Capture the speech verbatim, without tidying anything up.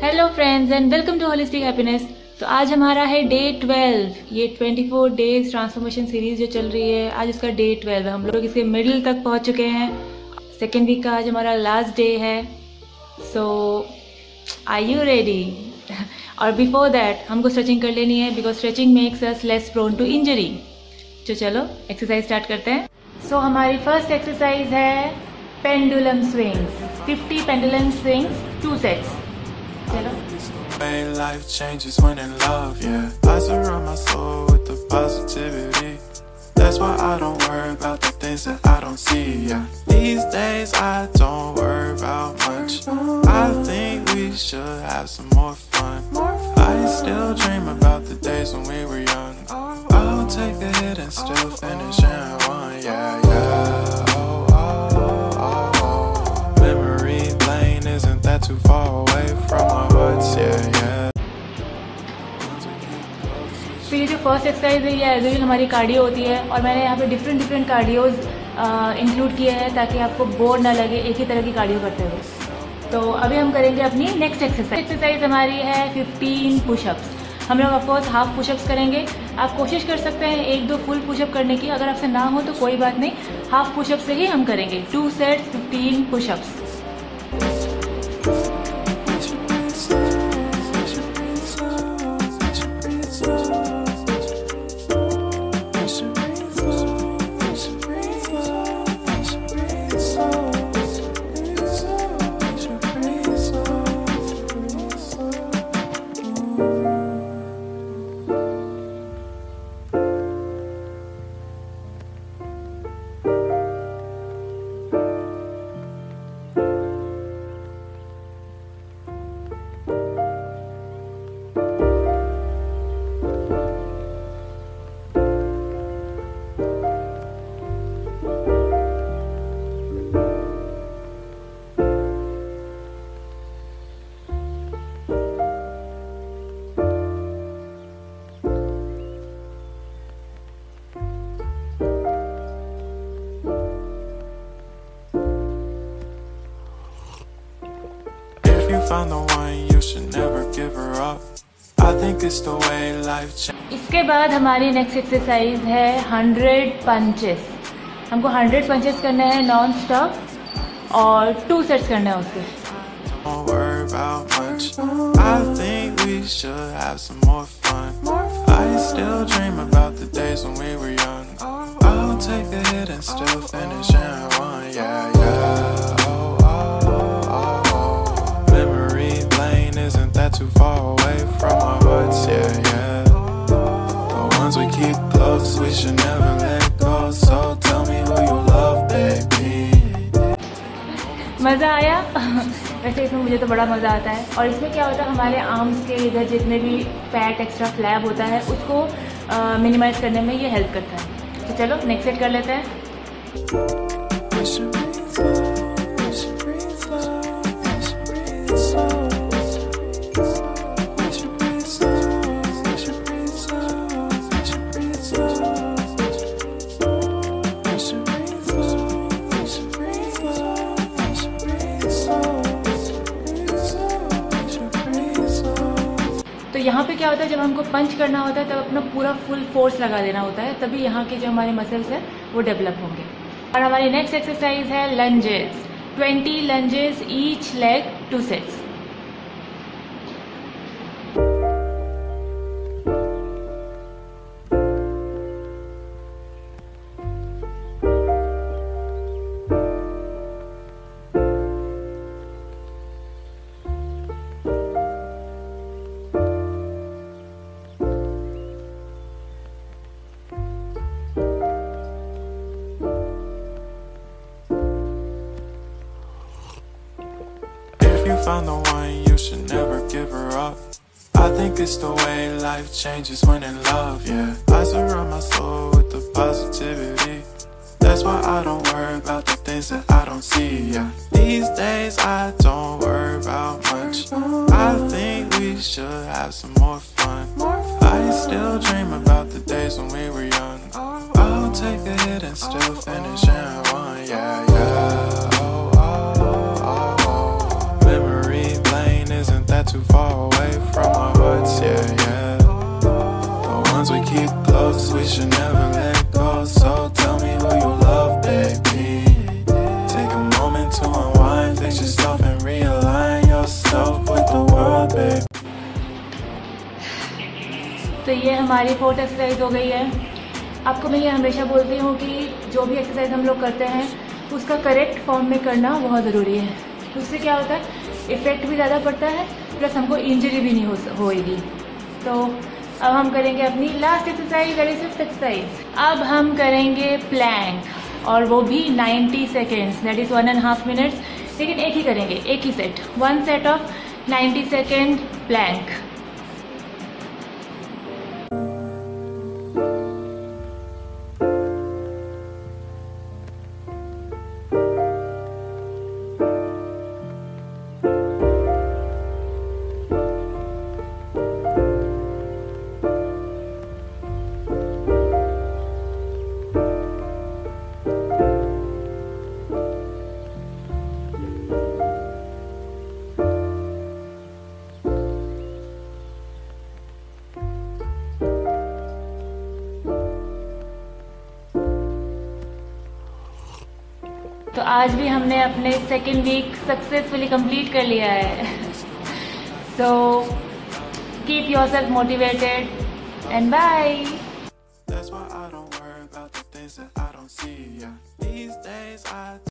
Hello friends and welcome to holistic happiness. तो आज हमारा है डे ट्वेल्व। ये twenty four days transformation series जो चल रही है, आज इसका डे ट्वेल्व है। हम लोग इसके मिडिल तक पहुंच चुके हैं। सेकेंड वीक का आज हमारा लास्ट डे है। So are you ready? और बिफोर दैट हमको स्ट्रेचिंग कर लेनी है because stretching makes us less prone to injury. तो चलो एक्सरसाइज स्टार्ट करते हैं। सो so, हमारी फर्स्ट एक्सरसाइज है pendulum swings. Fifty pendulum swings, two sets. चलो। Life changes when in love, yeah. I surround my soul with the positivity. That's why I don't worry about the things that I don't see, yeah. These days I don't worry about much. I think we should have some more fun. I still dream about the days when we were young. I'll take a hit and still finish in one, yeah, yeah. Oh, oh, oh, oh. Memory lane isn't that too far away from my hearts, yeah, yeah. फिर ये जो first exercise है ये as usual हमारी cardio होती है और मैंने यहाँ पे डिफरेंट डिफरेंट कार्डियोज इंक्लूड किए हैं ताकि आपको बोर ना लगे एक ही तरह की कार्डियो करते हुए। तो अभी हम करेंगे अपनी नेक्स्ट एक्सरसाइज। एक्सरसाइज हमारी है फिफ्टीन पुशअप्स। हम लोग ऑफकोर्स हाफ पुशअप्स करेंगे। आप कोशिश कर सकते हैं एक दो फुल पुशअप करने की, अगर आपसे ना हो तो कोई बात नहीं, हाफ पुशअप से ही हम करेंगे। Two sets fifteen pushups. Found the one, you should never give her up. I think it's the way life changes. इसके बाद हमारी नेक्स्ट एक्सरसाइज है हंड्रेड पंचेस। हमको हंड्रेड पंचेस करने हैं नॉन स्टॉप और टू सेट्स करने हैं उसके। Don't worry about much. I think we should have some more fun. I still dream about the days when we were young. I'll take a hit and still finish in one, yeah, yeah. Isn't that too far away from our hearts, yeah, yeah. The ones we keep close, we should never let go. So tell me who you love, baby. मज़ा आया? वैसे इसमें मुझे तो बड़ा मज़ा आता है। और इसमें क्या होता है, हमारे आर्म्स के इधर जितने भी फैट एक्स्ट्रा फ्लैब होता है उसको मिनिमाइज करने में ये हेल्प करता है। तो चलो नेक्स्ट सेट कर लेते हैं। तो यहाँ पे क्या होता है, जब हमको पंच करना होता है तब अपना पूरा फुल फोर्स लगा देना होता है, तभी यहाँ के जो हमारे मसल्स हैं वो डेवलप होंगे। और हमारी नेक्स्ट एक्सरसाइज है lunges. Twenty lunges each leg, two sets. You found the one, you should never give her up. I think it's the way life changes when in love, yeah. I surround my soul with the positivity. That's why I don't worry about the things that I don't see, yeah. These days I don't worry about much. I think we should have some more fun. I still dream about the days when we were young. I'll take a hit and still finish in one, yeah, yeah. Oh, oh, oh, oh. Memory lane isn't that too too far away from our hearts, yeah, yeah. The ones we keep close, we should never let go. So tell me who you love, baby. Take a moment to unwind, fix yourself and realign yourself with the world, baby. तो ये हमारी fourth exercise हो गई है। आपको मैं ये हमेशा बोलती हूँ कि जो भी एक्सरसाइज हम लोग करते हैं उसका करेक्ट फॉर्म में करना बहुत ज़रूरी है। उससे क्या होता है, इफ़ेक्ट भी ज़्यादा पड़ता है, प्लस हमको इंजरी भी नहीं हो होएगी। तो अब हम करेंगे अपनी last exercise, that is fifth exercise. अब हम करेंगे प्लैंक, और वो भी ninety seconds, that is one and half minutes. लेकिन एक ही करेंगे, एक ही set, one set of ninety second plank. तो आज भी हमने अपने सेकेंड वीक सक्सेसफुली कंप्लीट कर लिया है। So keep yourself motivated and bye.